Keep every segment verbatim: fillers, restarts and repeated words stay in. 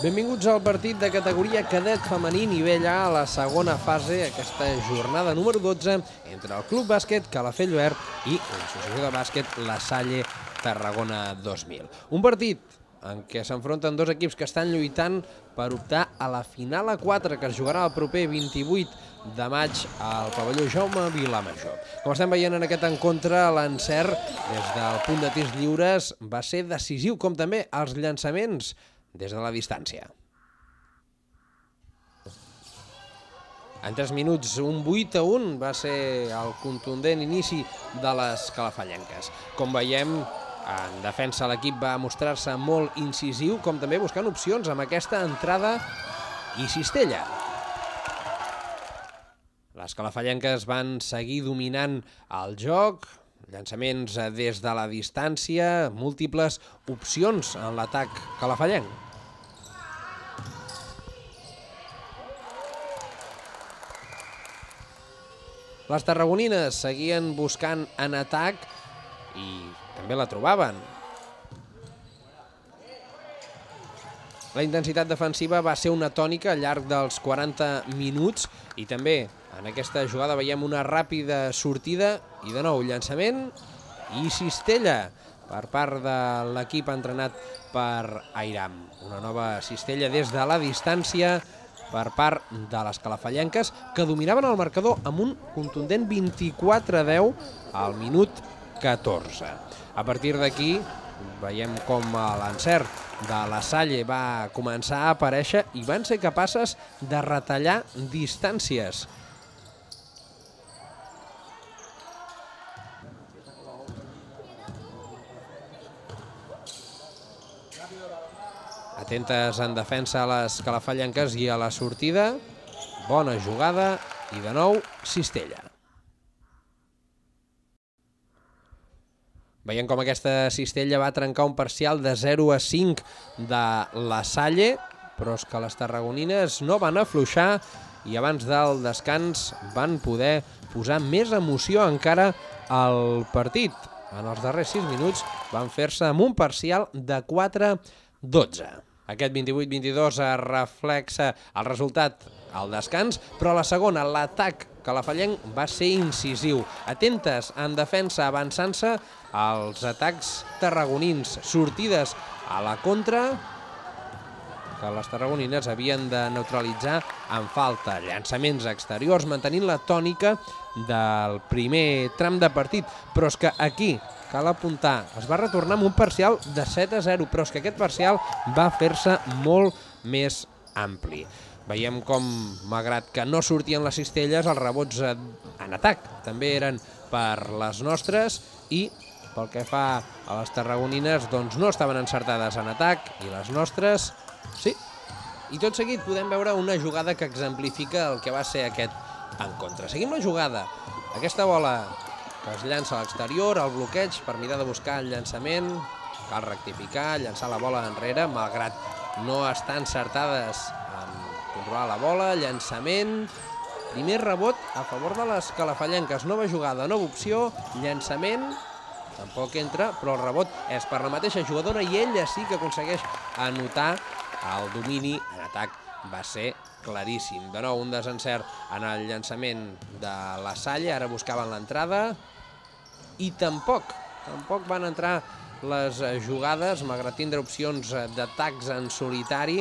Benvinguts al partit de categoria cadet femení nivell A a la segona fase, aquesta jornada número dotze, entre el Club Bàsquet Calafell Verd i l'Associació de Bàsquet La Salle Tarragona dos mil. Un partit en què s'enfronten dos equips que estan lluitant per optar a la final a quatre, que es jugarà el proper vint-i-vuit de maig al pavelló Jaume Vilamajor. Com estem veient en aquest encontre, l'encert des del punt de tirs lliures va ser decisiu, com també els llançaments des de la distància. En tres minuts, un vuit a un va ser el contundent inici de les calafallenques. Com veiem, en defensa l'equip va mostrar-se molt incisiu, com també buscant opcions amb aquesta entrada i cistella. Les calafallenques van seguir dominant el joc, llançaments des de la distància, múltiples opcions en l'atac calafallenc. Les tarragonines seguien buscant en atac i també la trobaven. La intensitat defensiva va ser una tònica al llarg dels quaranta minuts i també en aquesta jugada veiem una ràpida sortida i de nou llançament i cistella per part de l'equip entrenat per Airam. Una nova cistella des de la distància per part de les calafallenques, que dominaven el marcador amb un contundent vint-i-quatre a deu al minut catorze. A partir d'aquí veiem com l'encert de la Salle va començar a aparèixer i van ser capaces de retallar distàncies. Atentes en defensa a les calafallenques i a la sortida. Bona jugada i de nou cistella. Veiem com aquesta cistella va trencar un parcial de zero a cinc de la Salle, però és que les tarragonines no van afluixar i abans del descans van poder posar més emoció encara al partit. En els darrers sis minuts van fer-se amb un parcial de quatre a dotze. Aquest vint-i-vuit vint-i-dos es reflexa el resultat al descans, però a la segona l'atac calafallenc va ser incisiu. Atentes en defensa, avançant-se als atacs tarragonins, sortides a la contra que les tarragonines havien de neutralitzar en falta. Llançaments exteriors, mantenint la tònica del primer tram de partit, però és que aquí cal apuntar, es va retornar amb un parcial de set a zero, però és que aquest parcial va fer-se molt més ampli. Veiem com, malgrat que no sortien les cistelles, els rebots en atac també eren per les nostres i pel que fa a les tarragonines, doncs no estaven encertades en atac i les nostres sí. I tot seguit podem veure una jugada que exemplifica el que va ser aquest encontre. Seguim la jugada. Aquesta bola que es llança a l'exterior, el bloqueig per mirar de buscar el llançament, cal rectificar, llançar la bola enrere, malgrat no estar encertades en controlar la bola, llançament, primer rebot a favor de les calafallenques, nova jugada, nova opció, llançament, tampoc entra, però el rebot és per la mateixa jugadora i ella sí que aconsegueix anotar el domini en atac. Va ser claríssim. De nou un desencert en el llançament de la Salle, ara buscaven l'entrada i tampoc, tampoc van entrar les jugades, malgrat tindre opcions d'atacs en solitari.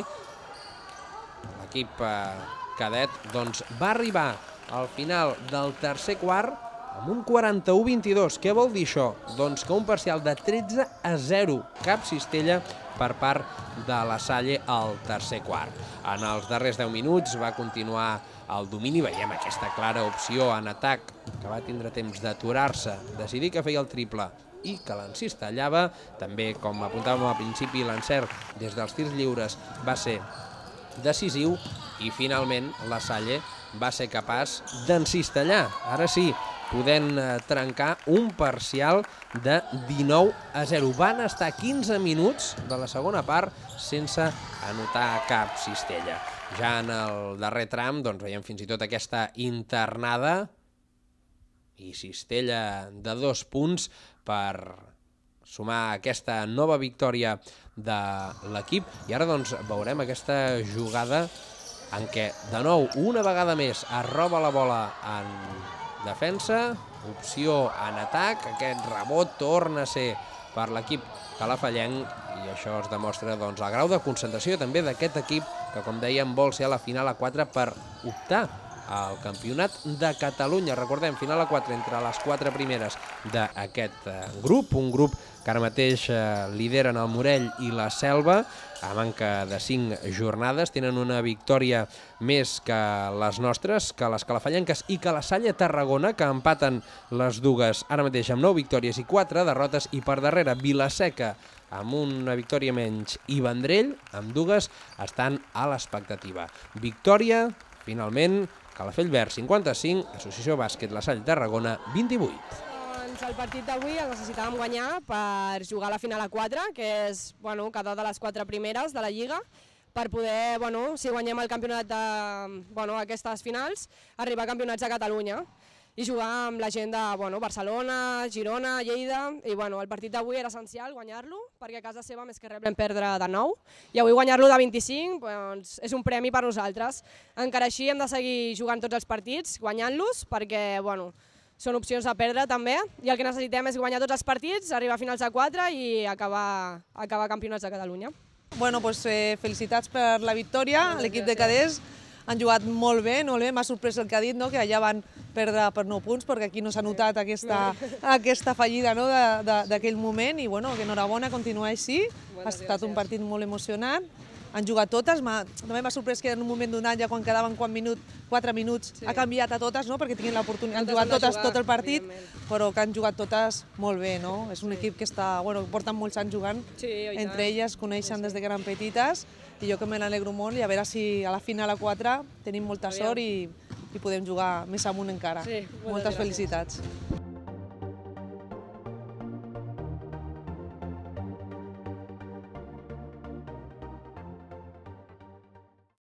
L'equip cadet doncs, va arribar al final del tercer quart amb un quaranta-u vint-i-dos. Què vol dir això? Doncs que un parcial de tretze a zero, cap cistella per part de la Salle al tercer quart. En els darrers deu minuts va continuar el domini, veiem aquesta clara opció en atac que va tindre temps d'aturar-se, decidir que feia el triple i que l'encistellava. També, com apuntàvem al principi, l'encert des dels tirs lliures va ser decisiu i finalment la Salle va ser capaç d'encistellar. Ara sí, podent trencar un parcial de dinou a zero. Van estar quinze minuts de la segona part sense anotar cap cistella. Ja en el darrer tram doncs, veiem fins i tot aquesta internada i cistella de dos punts per sumar aquesta nova victòria de l'equip. I ara doncs veurem aquesta jugada en què, de nou, una vegada més, es roba la bola en defensa, opció en atac, aquest rebot torna a ser per l'equip calafallenc i això es demostra doncs, el grau de concentració també d'aquest equip que, com dèiem, vol ser a la final a quatre per optar al Campionat de Catalunya. Recordem, final a quatre entre les quatre primeres d'aquest grup, un grup que ara mateix lideren el Morell i la Selva, a manca de cinc jornades, tenen una victòria més que les nostres, que les calafallenques i que la Salle Tarragona, que empaten les dues ara mateix amb nou victòries i quatre derrotes, i per darrere Vila-seca amb una victòria menys i Vendrell, amb dues, estan a l'expectativa. Victòria, finalment, Calafell Verd cinquanta-cinc, Associació Bàsquet La Salle Tarragona vint-i-vuit. El partit d'avui el necessitàvem guanyar per jugar a la final a quatre, que és bueno, cada de les quatre primeres de la Lliga, per poder, bueno, si guanyem el campionat de bueno, aquestes finals, arribar a campionats de Catalunya i jugar amb la gent de bueno, Barcelona, Girona, Lleida, i bueno, el partit d'avui era essencial guanyar-lo, perquè a casa seva més que res vam perdre de nou, i avui guanyar-lo de vint-i-cinc doncs, és un premi per nosaltres. Encara així hem de seguir jugant tots els partits, guanyant-los, perquè bueno, són opcions a perdre també, i el que necessitem és guanyar tots els partits, arribar a finals a quatre i acabar, acabar campionats de Catalunya. Bueno, pues, eh, felicitats per la victòria, l'equip de cadets han jugat molt bé, no? M'ha sorprès el que ha dit, no? Que allà van perdre per nou punts, perquè aquí no s'ha notat aquesta, aquesta fallida no? d'aquell moment, i bueno, que enhorabona, continuar així, ha estat un partit molt emocionant. Han jugat totes, també m'ha sorprès que en un moment donat, ja quan quedaven quatre minuts, sí. Ha canviat a totes, no? Perquè tinguin l'oportunitat, han jugat totes tot el partit, però que han jugat totes molt bé, no? És un sí. equip que està, bueno, porten molts anys jugant, sí, entre elles coneixen sí, sí. des de que eren petites, i jo que me n'alegro molt, i a veure si a la final a quatre tenim molta sort i, i podem jugar més amunt encara. Sí, moltes felicitats.